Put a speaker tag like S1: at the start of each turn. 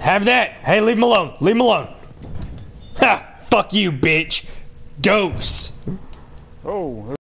S1: have that. Hey, leave him alone. Leave him alone. Ha! Fuck you, bitch. Dose.
S2: Oh.